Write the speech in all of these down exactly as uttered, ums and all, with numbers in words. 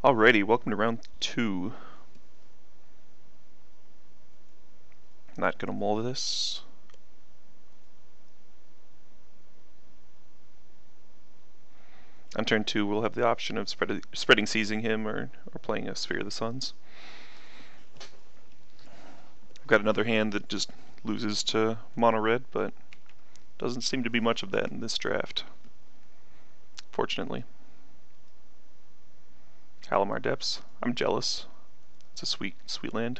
Alrighty, welcome to round two. Not gonna mull this. On turn two, we'll have the option of spread, spreading seizing him or, or playing a Sphere of the Suns. I've got another hand that just loses to mono red, but doesn't seem to be much of that in this draft, fortunately. Halimar Depths. I'm jealous. It's a sweet, sweet land.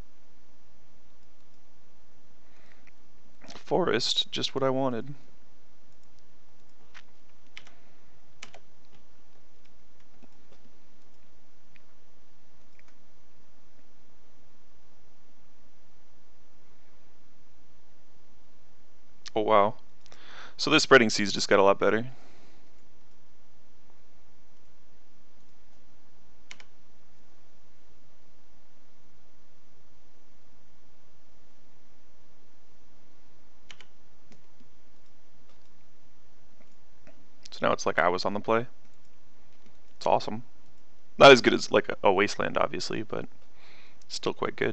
Forest, just what I wanted. Oh wow. So this spreading seas just got a lot better. So now it's like I was on the play. It's awesome. Not as good as like a, a wasteland, obviously, but still quite good.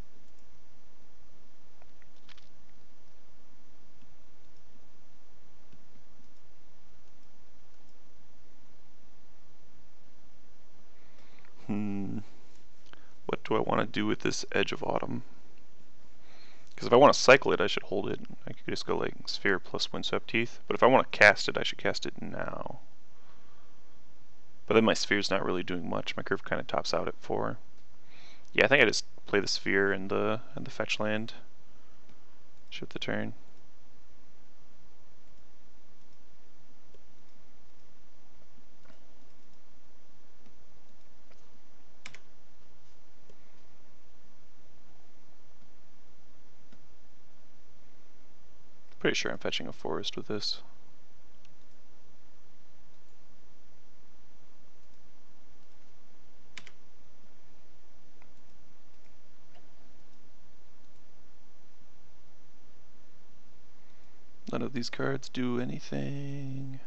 Hmm. What do I want to do with this Edge of Autumn? Because if I want to cycle it, I should hold it. I could just go like Sphere plus Windswept Teeth. But if I want to cast it, I should cast it now. But then my Sphere's not really doing much. My curve kind of tops out at four. Yeah, I think I just play the Sphere and the and the fetch land. Shift the turn. Pretty sure I'm fetching a forest with this. None of these cards do anything.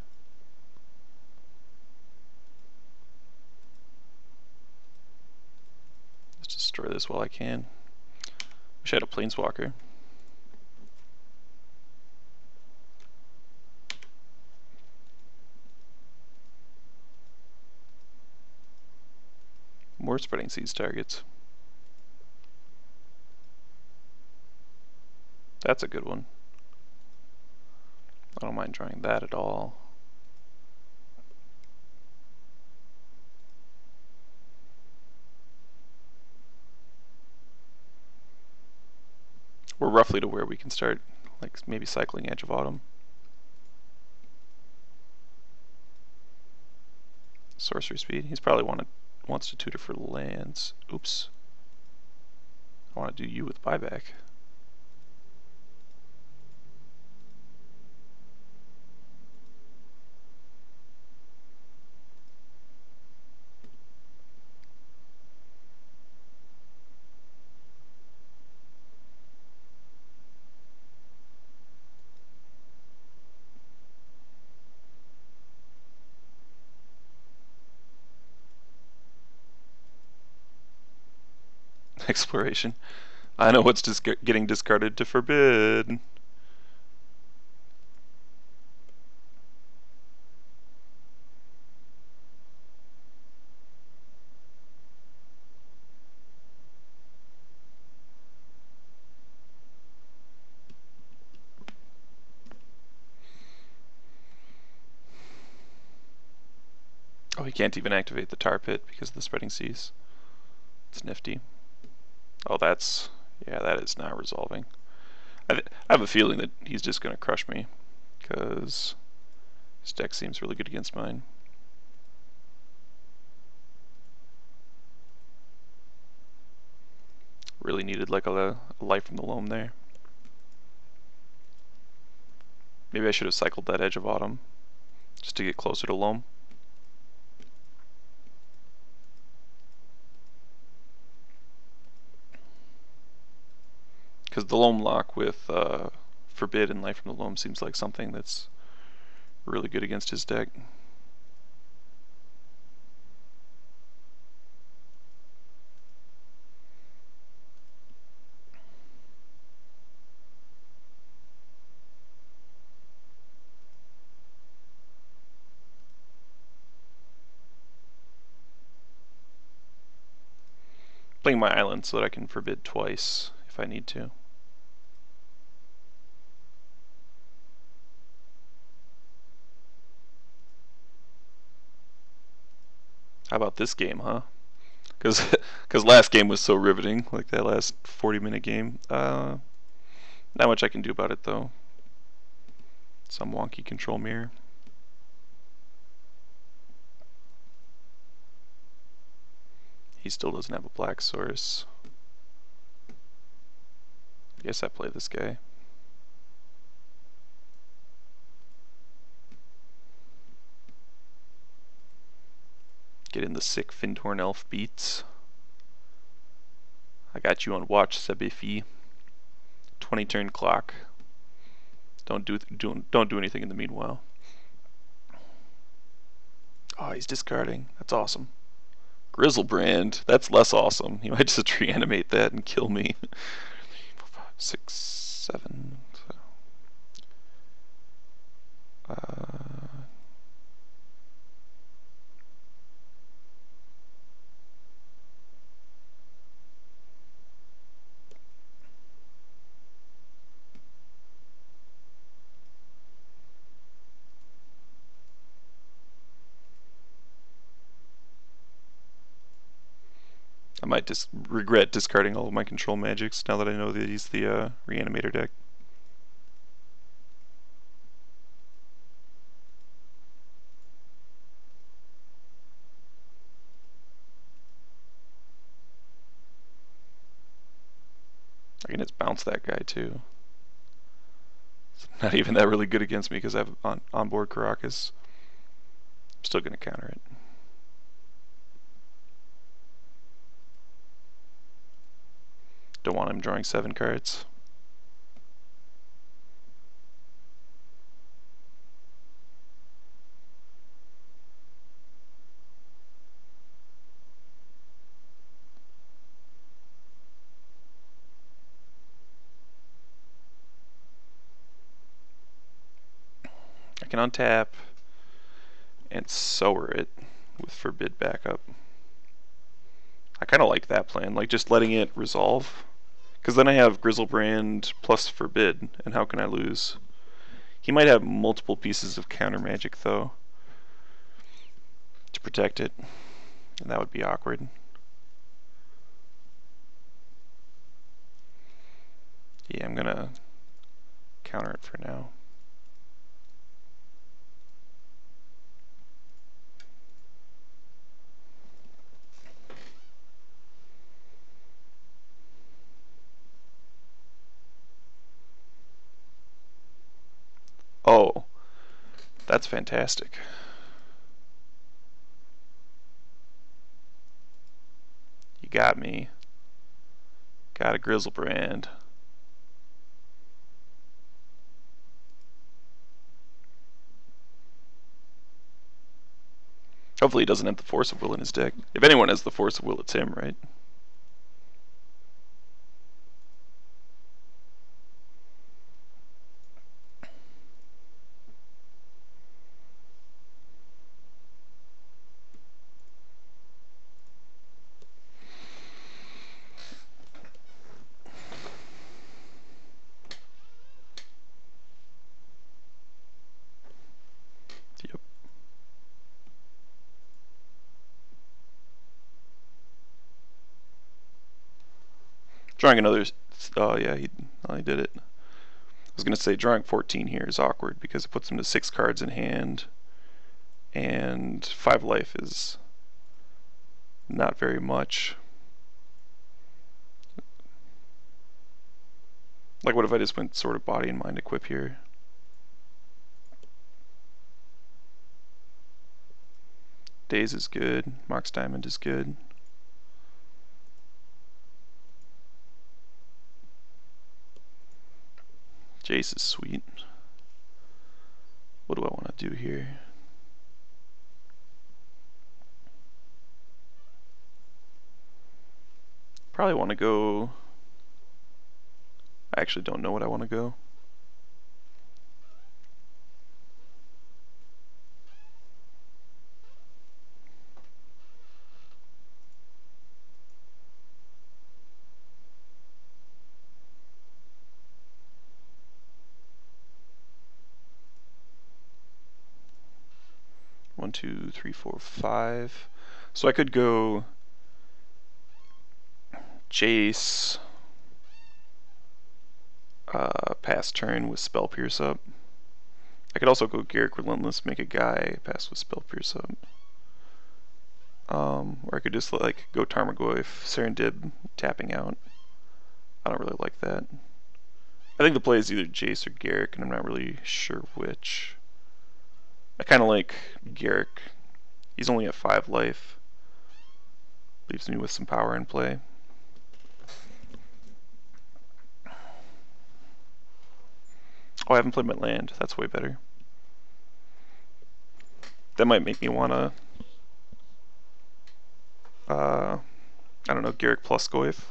Let's destroy this while I can. Wish I had a Planeswalker. More spreading seas targets. That's a good one. I don't mind drawing that at all. We're roughly to where we can start, like maybe cycling Edge of Autumn. Sorcery speed. He's probably wanted wants to tutor for lands. Oops. I want to do you with buyback. Exploration. I know what's just getting discarded to forbid. Oh, he can't even activate the tar pit because of the spreading seas. It's nifty. Oh, that's... yeah, that is not resolving. I, th I have a feeling that he's just going to crush me, because his deck seems really good against mine. Really needed like a, a life from the loam there. Maybe I should have cycled that Edge of Autumn, just to get closer to loam. Because the loam lock with uh, Forbid and Life from the Loam seems like something that's really good against his deck. playing my island so that I can forbid twice if I need to. How about this game, huh? Because because last game was so riveting, like that last forty minute game. Uh, not much I can do about it though. Some wonky control mirror. He still doesn't have a black source. I guess I play this guy. Get in the sick Fintorn Elf beats. I got you on watch, Sebefi. twenty turn clock. Don't do, do don't do anything in the meanwhile. Oh, he's discarding. That's awesome. Grizzlebrand. That's less awesome. He might just reanimate that and kill me. Six, seven. Uh, I might just regret discarding all of my control magics now that I know that he's the uh, reanimator deck. I can just bounce that guy too. It's not even that really good against me because I have on onboard Caracas. I'm still going to counter it. Don't want him drawing seven cards. I can untap and sower it with forbid backup. I kind of like that plan, like just letting it resolve. Because then I have Grizzlebrand plus forbid, and how can I lose? He might have multiple pieces of counter magic though to protect it, and that would be awkward. Yeah, I'm gonna counter it for now. Oh, that's fantastic. You got me. Got a Grizzlebrand. Hopefully he doesn't have the Force of Will in his deck. If anyone has the Force of Will, it's him, right? Yep. Drawing another. Oh yeah, he, oh, he did it. I was gonna say drawing fourteen here is awkward because it puts him to six cards in hand, and five life is not very much. Like, what if I just went sort of body and mind equip here? Daze is good. Mox Diamond is good. Jace is sweet. What do I want to do here? Probably want to go. I actually don't know what I want to go. one, two, three, four, five. So I could go Jace, uh, pass turn with Spell Pierce up. I could also go Garrick Relentless, make a guy pass with Spell Pierce up. Um, or I could just like go Tarmogoyf, Serendib, tapping out. I don't really like that. I think the play is either Jace or Garrick, and I'm not really sure which. I kind of like Garrick. He's only at five life. Leaves me with some power in play. Oh, I haven't played my land. That's way better. That might make me want to, uh, I don't know, Garrick plus Goyf.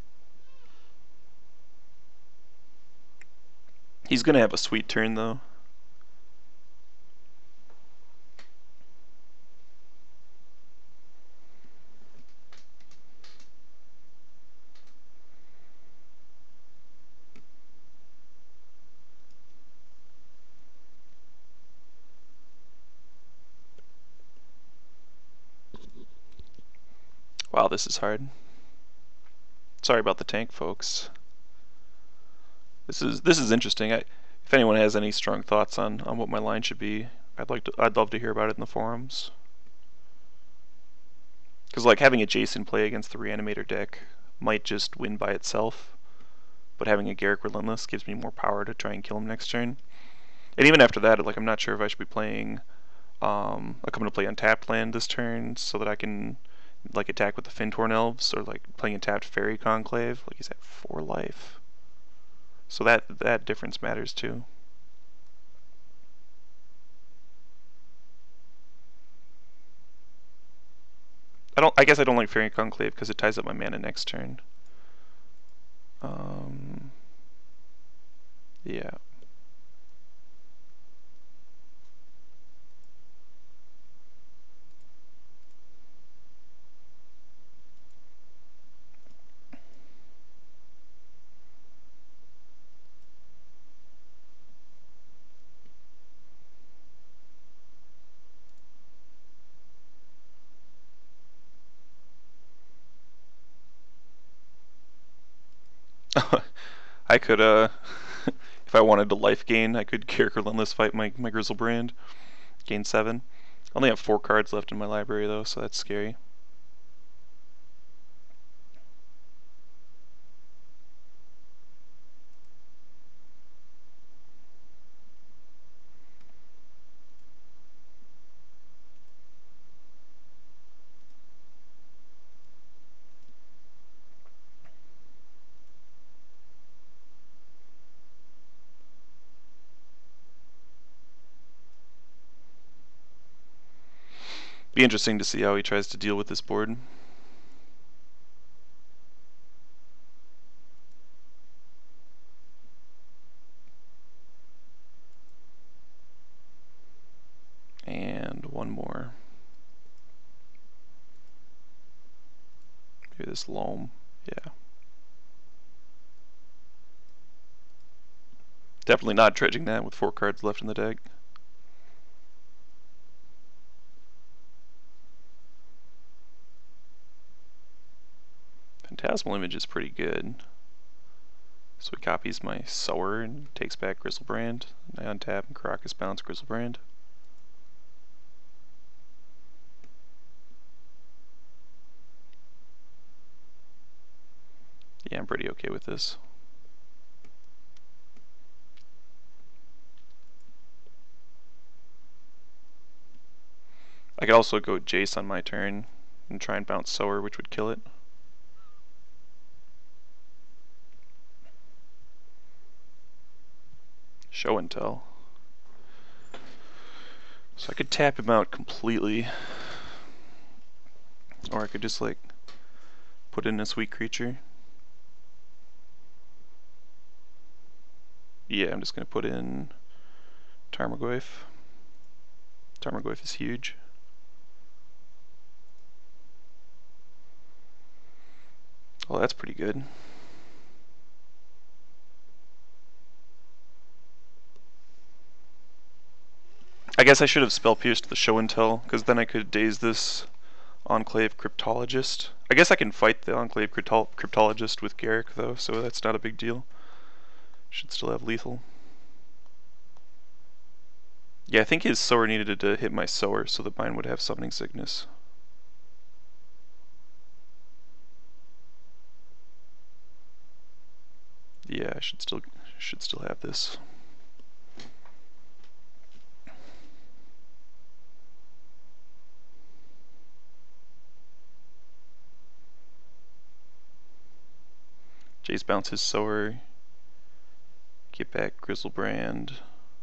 He's going to have a sweet turn, though. Wow, this is hard. Sorry about the tank, folks. This is this is interesting. I, if anyone has any strong thoughts on on what my line should be, I'd like to. I'd love to hear about it in the forums. Because like having a Jason play against the Reanimator deck might just win by itself, but having a Garrick Relentless gives me more power to try and kill him next turn. And even after that, like I'm not sure if I should be playing. Um, like I'm gonna play untapped land this turn so that I can like attack with the Fintorn Elves, or like playing a tapped Fairy Conclave. Like he's at four life, so that that difference matters too. I don't. I guess I don't like Fairy Conclave because it ties up my mana next turn. Um, yeah. I could, uh, if I wanted to life gain, I could Garrick Relentless fight my, my Grizzlebrand, gain seven. I only have four cards left in my library though, so that's scary. Be interesting to see how he tries to deal with this board. And one more. Maybe this Loam. Yeah. Definitely not dredging that with four cards left in the deck. Phantasmal Image is pretty good. So he copies my Sower and takes back Grizzlebrand. And I untap and Caracas bounce Grizzlebrand. Yeah, I'm pretty okay with this. I could also go Jace on my turn and try and bounce Sower, which would kill it. Show and tell. So I could tap him out completely. Or I could just like put in a sweet creature. Yeah, I'm just gonna put in Tarmogoyf. Tarmogoyf is huge. Oh, that's pretty good. I guess I should have spell pierced the show and tell, because then I could daze this Enclave Cryptologist. I guess I can fight the Enclave Cryptol Cryptologist with Garrick though, so that's not a big deal. Should still have lethal. Yeah, I think his sower needed to hit my sower so that mine would have summoning sickness. Yeah, I should still should still have this. Jace bounce his sower. Get back Grizzlebrand.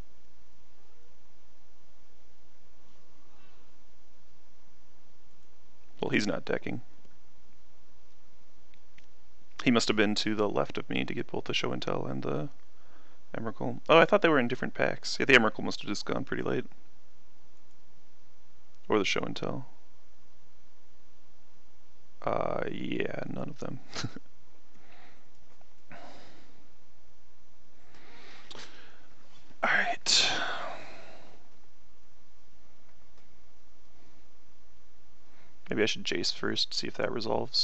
Well, he's not decking. He must have been to the left of me to get both the show and tell and the Emrakul. Oh, I thought they were in different packs. Yeah, the Emrakul must have just gone pretty late. Or the show and tell. Uh, yeah, none of them. Alright. Maybe I should Jace first, see if that resolves.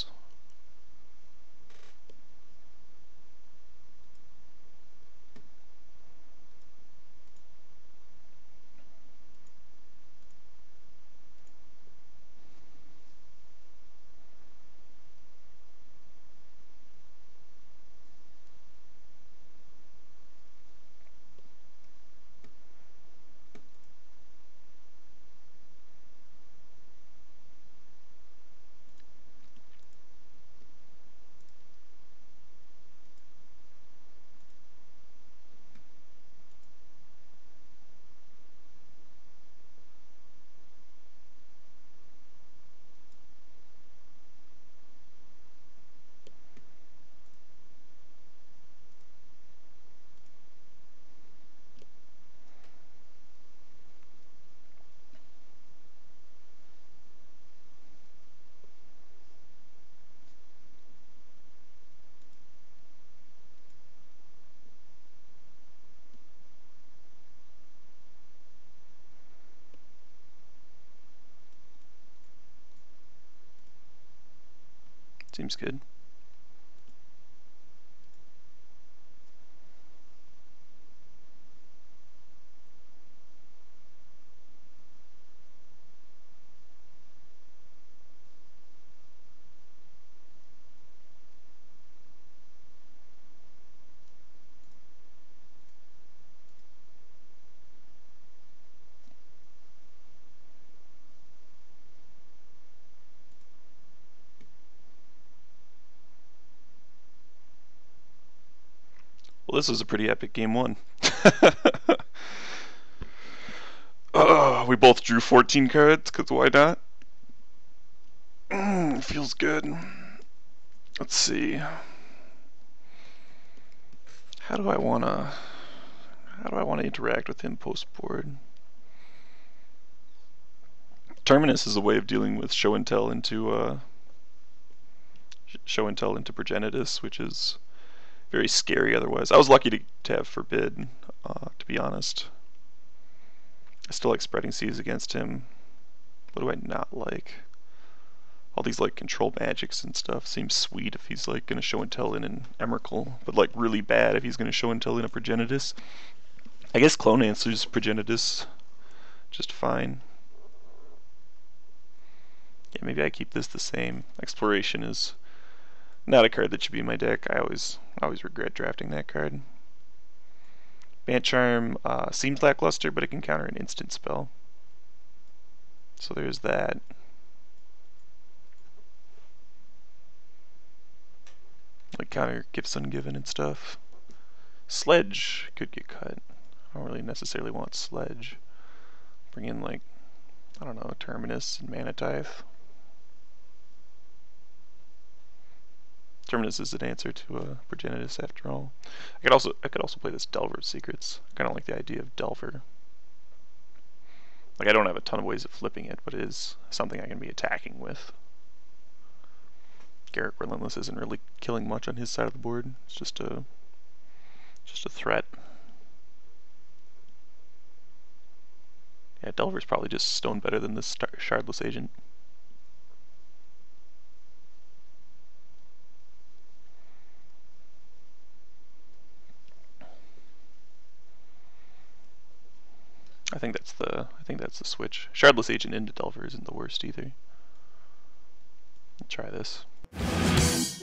Seems good. Well, this was a pretty epic game one. uh, we both drew fourteen cards, because why not? Mm, feels good. Let's see. How do I wanna how do I wanna interact with him post board? Terminus is a way of dealing with show and tell into uh show and tell into Progenitus, which is very scary otherwise. I was lucky to, to have Forbid, uh, to be honest. I still like spreading seas against him. What do I not like? All these like control magics and stuff seems sweet if he's like gonna show and tell in an Emrakul, but like really bad if he's gonna show and tell in a Progenitus. I guess Clone answers Progenitus just fine. Yeah, maybe I keep this the same. Exploration is not a card that should be in my deck. I always I always regret drafting that card. Bant Charm uh, seems lackluster, but it can counter an instant spell. So there's that. Like counter Gifts Ungiven and stuff. Sledge could get cut. I don't really necessarily want Sledge. Bring in like, I don't know, Terminus and Mana Tithe. Terminus is an answer to a uh, Progenitus after all. I could also I could also play this Delver Secrets. I kinda like the idea of Delver. Like I don't have a ton of ways of flipping it, but it is something I can be attacking with. Garrick Relentless isn't really killing much on his side of the board. It's just a just a threat. Yeah, Delver's probably just stone better than this Shardless Agent. I think that's the I think that's the switch. Shardless Agent into Delver isn't the worst either. Let's try this.